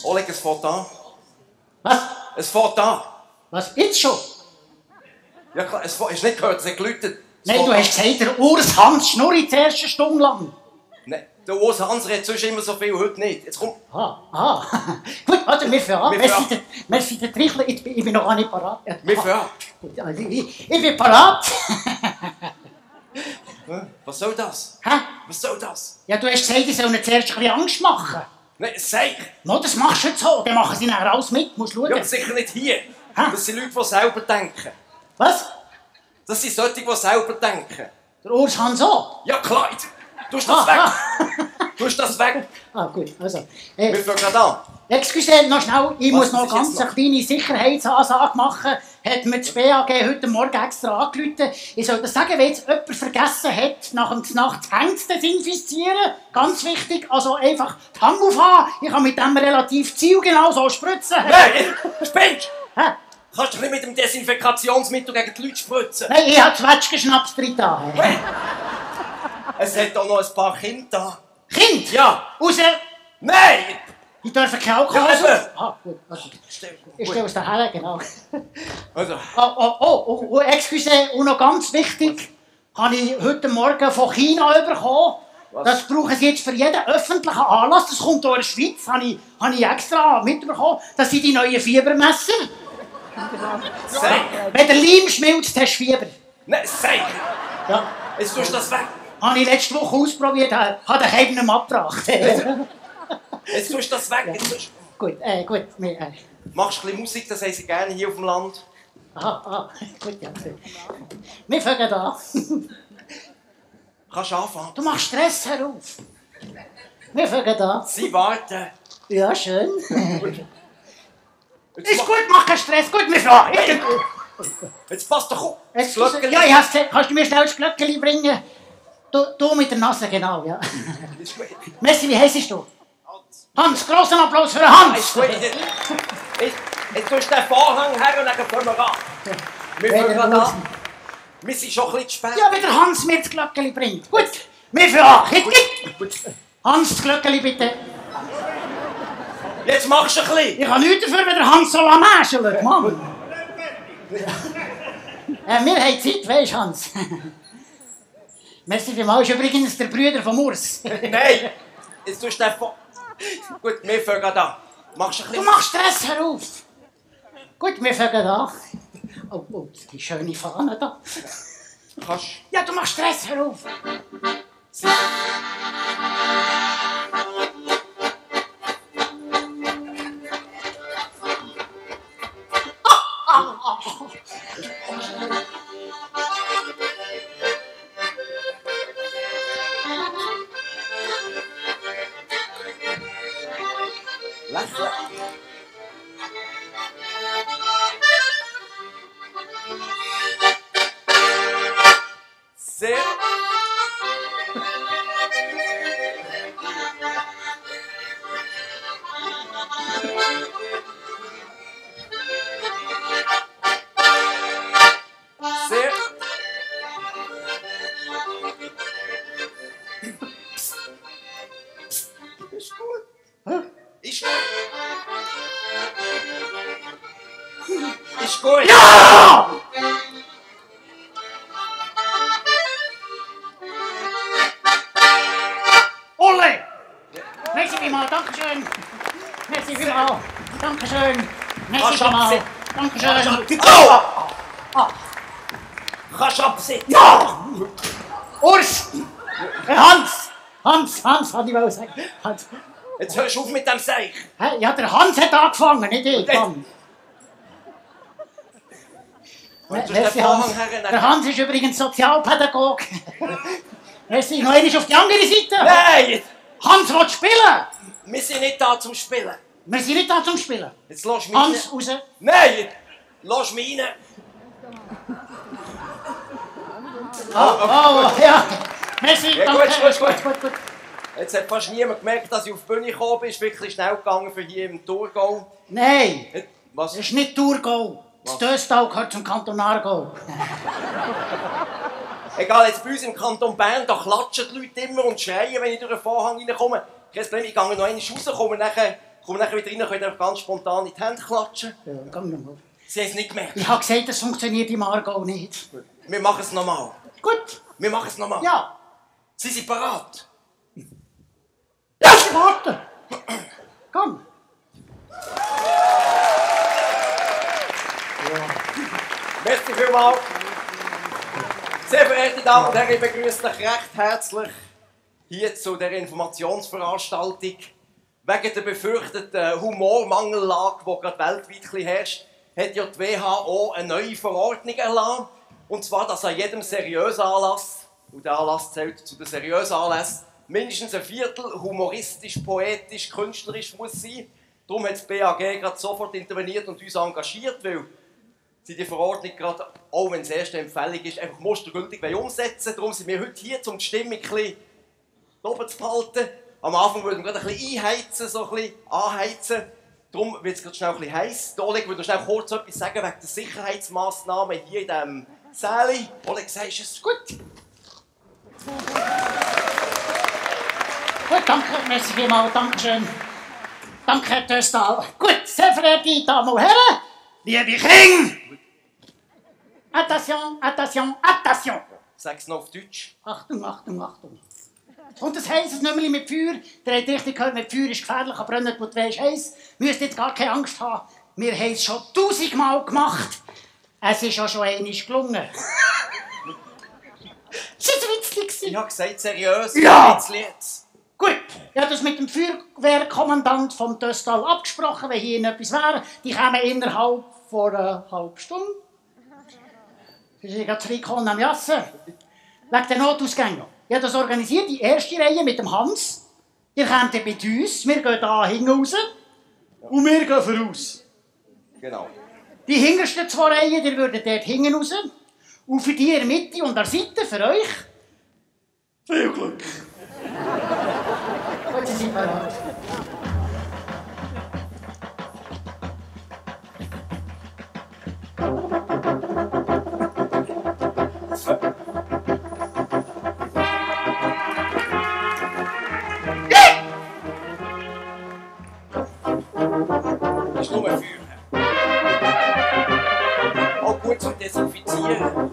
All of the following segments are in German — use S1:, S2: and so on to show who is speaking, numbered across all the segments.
S1: Oleg, es fährt an.
S2: Was?
S1: Es fährt an.
S2: Was? Jetzt schon?
S1: Ja klar, hast du nicht gehört, es hat geläutet.
S2: Nein, du hast gesagt, der Urs Hans schnurrt die erste Stunde lang.
S1: Nein, der Urs Hans redet sonst immer so viel, heute nicht. Jetzt komm.
S2: Gut, also wir fahren an.
S1: Wir fahren.
S2: Merci, der Trichler, ich bin noch gar nicht parat.
S1: Wir fahren.
S2: Gut, also ich bin parat.
S1: Was soll das?
S2: Hä?
S1: Was soll das?
S2: Ja, du hast gesagt, ich soll ihnen zuerst ein bisschen Angst machen.
S1: Nein, sag!
S2: No, das machst du jetzt so, dann machen sie nachher alles mit, musst schauen.
S1: Ja, sicher nicht hier.
S2: Hä?
S1: Das sind Leute, die selber denken.
S2: Was?
S1: Das sind solche, die selber denken.
S2: Der Urs Hans auch?
S1: Ja klar, du hast das weg. Du hast das weg.
S2: Gut, also.
S1: Wir fangen gerade an.
S2: Excuse, noch schnell, ich muss noch
S1: muss ich
S2: ganz
S1: jetzt
S2: eine kleine Sicherheitsansage machen. Hat mir das BAG heute Morgen extra angerufen. Ich soll das sagen, wenn jetzt jemand vergessen hat, nach dem Znacht das Hemd zu desinfizieren. Ganz wichtig, also einfach die Hand aufhaben. Ich kann mit dem relativ zielgenau so spritzen.
S1: Nein, spinnst
S2: Hä?
S1: Kannst du nicht mit dem Desinfektionsmittel gegen die Leute spritzen?
S2: Nein, ich habe Zwetschgenschnaps drin da.
S1: Hey. Es hat auch noch ein paar Kinder da.
S2: Kind?
S1: Ja.
S2: Raus!
S1: Nein!
S2: Ich darf keinen Alkohol.
S1: Ja, eben.
S2: Gut. Also,
S1: Stell-
S2: ich stehe aus der Helle, genau.
S1: Also,
S2: Excuse, und noch ganz wichtig, habe ich heute Morgen von China bekommen.
S1: Was?
S2: Das brauchen sie jetzt für jeden öffentlichen Anlass. Das kommt hier in der Schweiz, habe ich extra mitbekommen. Das sind die neuen Fiebermesser.
S1: sag!
S2: Wenn der Leim schmilzt, hast du Fieber.
S1: Nein, sag!
S2: Ja.
S1: Jetzt tust du das weg.
S2: Habe ich letzte Woche ausprobiert, habe den keinem abgebracht.
S1: Jetzt tust du das weg. Jetzt tust...
S2: Gut.
S1: Machst du ein bisschen Musik, das haben sie gerne hier auf dem Land.
S2: Gut, ja. Wir fangen an.
S1: Kannst du anfangen?
S2: Du machst Stress herauf. Wir fangen an.
S1: Sie warten.
S2: Ja, schön.
S1: Jetzt
S2: Ist
S1: mach-
S2: gut, mach keinen Stress. Gut, wir fahren.
S1: Jetzt passt doch auf.
S2: Excuse. Ja, ich hab's gesehen. Kannst du mir schnell das Glöckchen bringen? Du mit der Nase, genau, ja. Messi, wie heisst du? Hans, grossen Applaus für Hans!
S1: Ist gut. Jetzt tust du den Vorhang her und dann fangen wir an. Wir fangen gerade an. Wir sind schon ein bisschen zu spät.
S2: Ja, wenn der Hans mir das Glöckchen bringt. Gut, wir fahren an. Hans, das Glöckchen bitte.
S1: Jetzt machst du ein bisschen.
S2: Ich habe nichts dafür, wenn der Hans so lamäschelt, Mann. Wir haben Zeit, weisst du, Hans. Merci vielmals, ist übrigens der Bruder von Urs.
S1: Nein. Jetzt tust du den Vorhang... Gut, wir fangen gerade an. Machst du ein
S2: Du
S1: bisschen...
S2: machst Stress herauf. Gut, wir fangen an. Oh, die schöne Fahne da.
S1: Kannst...
S2: Ja, du machst Stress herauf.
S1: Lächeln. Sehr... Sehr... Ist gut. Ist gut. Ist gut.
S2: Ja! Olle! Merci vielmals, Dankeschön. Merci vielmals. Dankeschön. Merci
S1: Kannst
S2: vielmals.
S1: absitzen.
S2: Dankeschön.
S1: Oh! Kannst du absitzen?
S2: Ja! Urs! Hans, hat ich mal sagen. Hans.
S1: Jetzt hörst du auf mit dem Seich.
S2: Hä? Ja, der Hans hat angefangen, nicht ich.
S1: Und
S2: Mann.
S1: Und du
S2: Merci,
S1: den Vorhang
S2: Hans.
S1: her...
S2: Der Hans ist übrigens Sozialpädagoge. Merci, noch einmal auf die andere Seite.
S1: Nein!
S2: Hans will spielen.
S1: Wir sind nicht da zum Spielen.
S2: Wir sind nicht da zum Spielen.
S1: Jetzt lass mich
S2: Hans,
S1: rein.
S2: raus.
S1: Nein! Lass mich rein.
S2: Oh, ja. Merci,
S1: Ja,
S2: danke.
S1: gut. Jetzt hat fast niemand gemerkt, dass ich auf die Bühne gekommen bin. Es ist wirklich schnell gegangen für hier im Thurgau.
S2: Nein,
S1: Was?
S2: das ist nicht Thurgau. Das Döstal gehört zum Kanton Aargau.
S1: Egal, jetzt bei uns im Kanton Bern, da klatschen die Leute immer und schreien, wenn ich durch den Vorhang reinkomme. Kein Problem, ich gehe noch einmal raus, komme nachher Komm nachher wieder rein, könnt ihr ganz spontan in die Hände klatschen.
S2: Ja, gang nochmal.
S1: Sie haben es nicht gemerkt.
S2: Ich habe gesagt, das funktioniert im Aargau nicht.
S1: Wir machen es nochmal.
S2: Gut.
S1: Wir machen es nochmal.
S2: Ja.
S1: Sie sind bereit.
S2: Ja, warte. Komm.
S1: Merci vielmals. Sehr verehrte Damen und Herren, ich begrüße euch recht herzlich hier zu der Informationsveranstaltung wegen der befürchteten Humormangellage, die gerade weltweit herrscht, hat ja die WHO eine neue Verordnung erlassen. Und zwar, dass an jedem seriösen Anlass, und der Anlass zählt zu den seriösen Anlässen, mindestens ein Viertel humoristisch, poetisch, künstlerisch muss sein. Darum hat das BAG gerade sofort interveniert und uns engagiert, weil sie die Verordnung gerade, auch wenn es erste Empfehlung ist, einfach mustergültig umsetzen wollen. Darum sind wir heute hier, um die Stimmung ein bisschen oben zu behalten. Am Anfang würden wir gerade ein bisschen einheizen, so ein bisschen anheizen. Darum wird es gerade schnell ein bisschen heiß. Oleg, würde schnell kurz etwas sagen wegen der Sicherheitsmaßnahmen hier in diesem Säle. Oleg, sagst du es?
S2: Gut. Gut, danke, merci vielmals, danke schön. Danke, Herr Töstal. Gut, sehr verehrte Damen und Herren, liebe Kinder! Attention, attention, attention!
S1: Sag es noch auf Deutsch.
S2: Achtung, Achtung, Achtung. Und das heisst, ein Nummerli mit Feuer, der hat richtig gehört, mit Feuer ist gefährlich, aber brennt, wo du weisst, heiss. Müsst jetzt gar keine Angst haben. Wir haben es schon 1000-mal gemacht. Es ist ja schon einmal gelungen. Das war witzig.
S1: Ich habe gesagt, seriös.
S2: Ja.
S1: Jetzt.
S2: Gut, ich habe das mit dem Feuerwehrkommandant vom Töstal abgesprochen, wenn hier etwas wäre. Die kommen innerhalb von einer halben Stunde. Sie sind gerade reingekommen am Jassen. Wegen den Notausgängen. Ich habe das organisiert, die erste Reihe mit dem Hans. Ihr kommt mit uns, wir gehen hier hinten raus. Und wir gehen voraus.
S1: Genau.
S2: Die hintersten 2 Reihen, die würden dort hinten raus. Und für die in der Mitte und an der Seite, für euch, viel Glück. Gut, Sie sind bereit.
S1: Das ist nur ein Feuer. Auch gut zum Desinfizieren.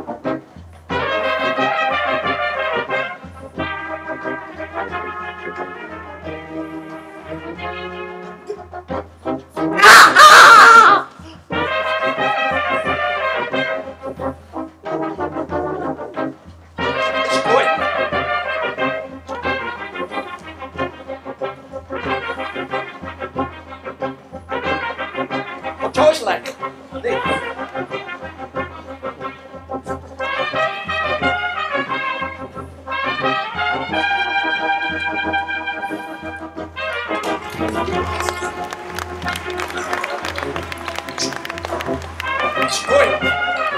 S1: Ist gut. Und schon ist lecker. Nicht. Ist gut.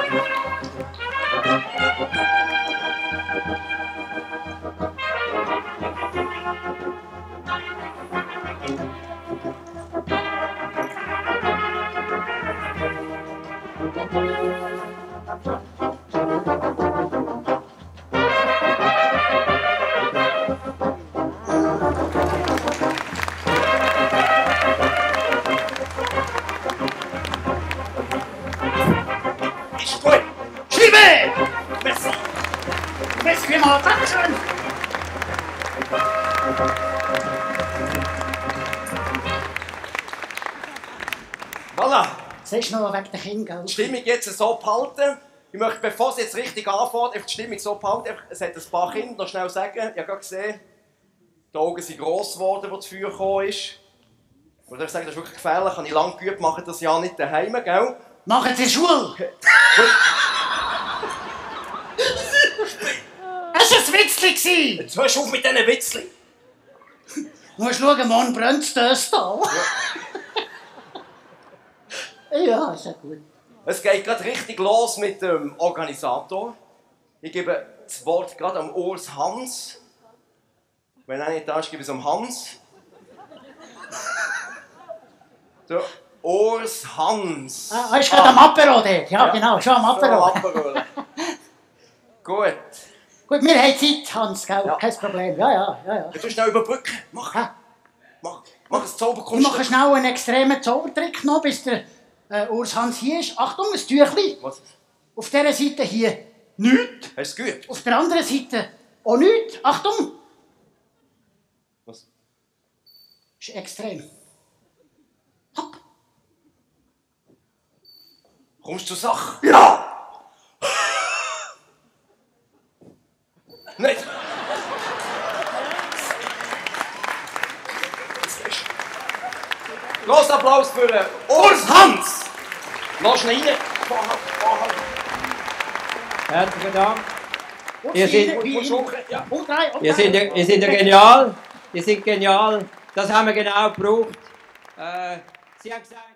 S1: Ist gut.
S2: Schiebe!
S1: Merci.
S2: Merci vielmals, Dankeschön.
S1: Voilà.
S2: Siehst du noch wegen der Kinder,
S1: Die
S2: gell?
S1: Stimmung jetzt so behalten. Ich möchte, bevor es jetzt richtig anfängt, einfach die Stimmung so behalten. Es hat ein paar Kinder, noch schnell sagen. Ich habe gerade gesehen, die Augen sind gross geworden, als das Feuer gekommen ist. Oder ich sage, das ist wirklich gefährlich. Habe ich lange geübt, mache das ja nicht daheim, gell?
S2: Machen Sie Schule! Es war ein Witzli!
S1: Jetzt hörst du auf mit diesen Witzchen.
S2: Du musst schauen, morgen brennt es Töstal. Ja, ist ja gut.
S1: Es geht gerade richtig los mit dem Organisator. Ich gebe das Wort gerade am Urs Hans. Wenn er nicht da ist, gebe ich es am Hans. Der Urs Hans.
S2: Ah, ist gerade am Apero dort. Ja, genau, schon am Apero.
S1: Aperol. Gut.
S2: Gut, wir haben Zeit, Hans, gell?
S1: Ja.
S2: Kein Problem. Ja.
S1: Du schnell überbrücken. Mach.
S2: Ha?
S1: Mach.
S2: Mach
S1: mache ein Zauberkunst.
S2: Ich mache schnell einen extremen Zaubertrick noch, bis der Urs Hans hier ist. Achtung, ein Tüchli.
S1: Was?
S2: Auf dieser Seite hier nichts.
S1: Hast du es gut?
S2: Auf der anderen Seite auch nichts. Achtung!
S1: Was?
S2: Das ist extrem. Hopp.
S1: Kommst du zur Sache?
S2: Ja!
S1: Nicht! Los Applaus für den Urs Hans! Lass ihn rein!
S3: Herzlichen Dank.
S2: Und
S3: Ihr seid-
S1: Ja.
S2: Und drei, und
S3: Ihr
S2: drei.
S3: seid ja genial. Ihr seid genial. Das haben wir genau gebraucht. Sie haben gesagt...